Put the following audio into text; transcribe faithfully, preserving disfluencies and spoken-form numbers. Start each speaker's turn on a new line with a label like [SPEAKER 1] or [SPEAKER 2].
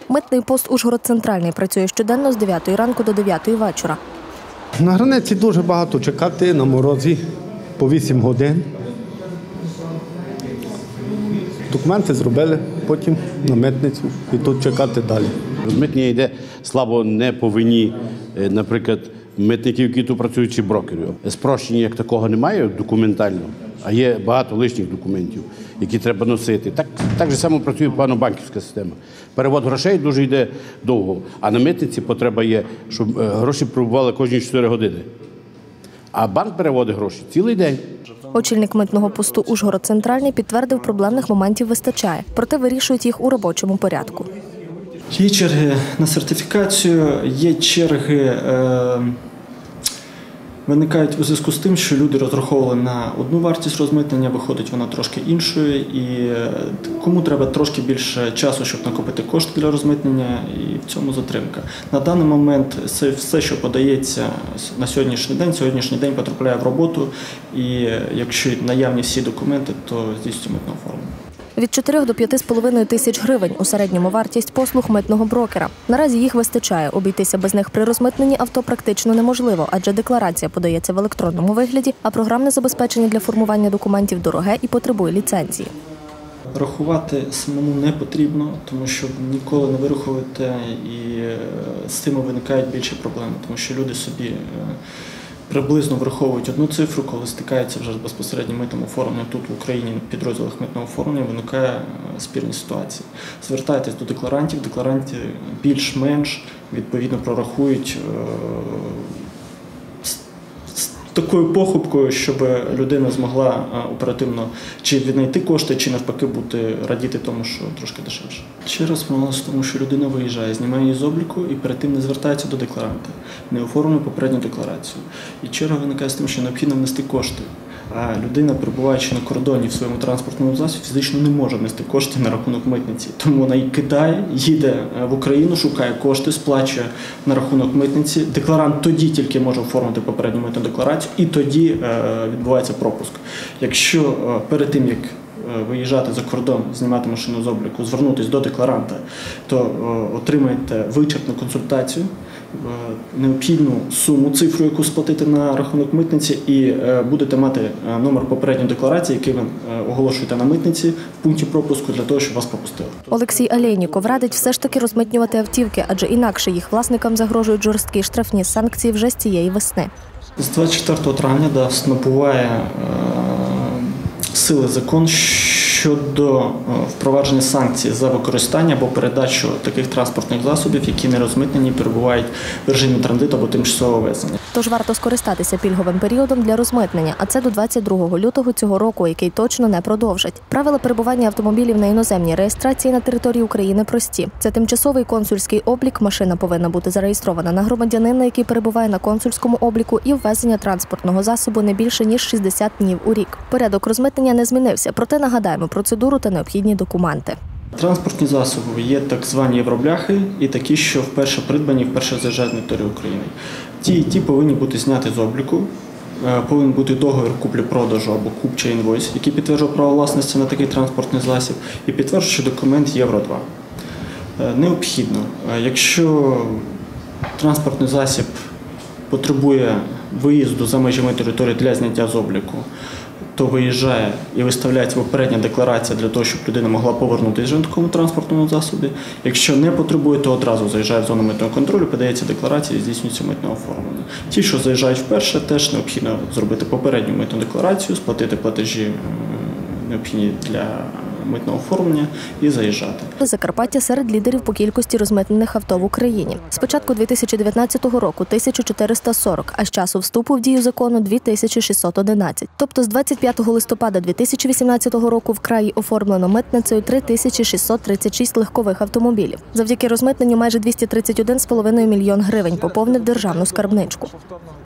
[SPEAKER 1] Митний пост Ужгород-Центральний працює щоденно з дев'ятої ранку до дев'ятої вечора.
[SPEAKER 2] На границі дуже багато чекати на морозі по вісім годин. Документи зробили, потім на митницю і тут чекати далі.
[SPEAKER 3] Розмитнення йде слабо не по вині, наприклад, митників, які тут працюють, чи брокерів. Спрощення як такого немає документально, а є багато лишніх документів, які треба носити. Так, так же само працює певно банківська система. Перевод грошей дуже йде довго, а на митниці потреба є, щоб гроші прибували кожні чотири години. А банк переводить гроші цілий день.
[SPEAKER 1] Очільник митного посту Ужгород-Центральний підтвердив, проблемних моментів вистачає, проте вирішують їх у робочому порядку.
[SPEAKER 4] Є черги на сертифікацію, є черги, е, виникають у зв'язку з тим, що люди розраховували на одну вартість розмитнення, виходить вона трошки іншою, і кому треба трошки більше часу, щоб накопити кошти для розмитнення, і в цьому затримка. На даний момент це все, що подається на сьогоднішній день, сьогоднішній день потрапляє в роботу, і якщо наявні всі документи, то здійснюється митне оформлення.
[SPEAKER 1] Від чотирьох до п'яти з половиною тисяч гривень у середньому вартість послуг митного брокера. Наразі їх вистачає. Обійтися без них при розмитненні авто практично неможливо, адже декларація подається в електронному вигляді, а програмне забезпечення для формування документів дороге і потребує ліцензії.
[SPEAKER 4] Рахувати самому не потрібно, тому що ніколи не вирахуєте, і з цим виникають більші проблеми, тому що люди собі приблизно враховують одну цифру, коли стикаються вже з безпосереднім митним оформленням тут в Україні, в підрозділах митного оформлення, виникає спірні ситуації. Звертайтесь до декларантів, декларанти більш-менш відповідно прорахують з такою похибкою, щоб людина змогла оперативно чи віднайти кошти, чи навпаки бути радіти тому, що трошки дешевше. Ще раз в тому, що людина виїжджає, знімає її з обліку і перед тим не звертається до декларанта, не оформлює попередню декларацію. І черга виникає з тим, що необхідно внести кошти. А людина, перебуваючи на кордоні в своєму транспортному засобі, фізично не може внести кошти на рахунок митниці. Тому вона їх кидає, їде в Україну, шукає кошти, сплачує на рахунок митниці. Декларант тоді тільки може оформити попередню митну декларацію, і тоді відбувається пропуск. Якщо перед тим, як виїжджати за кордон, знімати машину з обліку, звернутися до декларанта, то отримаєте вичерпну консультацію, необхідну суму, цифру, яку сплатити на рахунок митниці, і будете мати номер попередньої декларації, який ви оголошуєте на митниці в пункті пропуску для того, щоб вас пропустили.
[SPEAKER 1] Олексій Алєйніков радить все ж таки розмитнювати автівки, адже інакше їх власникам загрожують жорсткі штрафні санкції вже з цієї весни.
[SPEAKER 4] З двадцять четвертого травня да, набуває е, сили закон щодо впровадження санкцій за використання або передачу таких транспортних засобів, які не розмитнені, перебувають в режимі транзиту або тимчасового ввезення.
[SPEAKER 1] Тож варто скористатися пільговим періодом для розмитнення, а це до двадцять другого лютого цього року, який точно не продовжать. Правила перебування автомобілів на іноземній реєстрації на території України прості. Це тимчасовий консульський облік, машина повинна бути зареєстрована на громадянина, який перебуває на консульському обліку, і ввезення транспортного засобу не більше, ніж шістдесят днів у рік. Порядок розмитнення не змінився, проте нагадаємо процедуру та необхідні документи.
[SPEAKER 4] Транспортні засоби є так звані євробляхи і такі, що вперше придбані, вперше заїжджають на територію України. Ті і ті повинні бути зняті з обліку, повинен бути договір куплі-продажу або куп чи інвойс, який підтверджує право власності на такий транспортний засіб, і підтверджує документ Євро два. Необхідно, якщо транспортний засіб потребує виїзду за межами території для зняття з обліку, то виїжджає і виставляється попередня декларація для того, щоб людина могла повернутися в такому транспортному засобі. Якщо не потребує, то одразу заїжджає в зону митного контролю, подається декларація і здійснюється митне оформлення. Ті, що заїжджають вперше, теж необхідно зробити попередню митну декларацію, сплатити платежі необхідні для митного оформлення і заїжджати.
[SPEAKER 1] Закарпаття серед лідерів по кількості розмитнених авто в Україні. З початку дві тисячі дев'ятнадцятого року – тисяча чотириста сорок, а з часу вступу в дію закону – дві тисячі шістсот одинадцять. Тобто з двадцять п'ятого листопада дві тисячі вісімнадцятого року в краї оформлено митницею три тисячі шістсот тридцять шість легкових автомобілів. Завдяки розмитненню майже двісті тридцять один цілих п'ять десятих мільйон гривень поповнив державну скарбничку.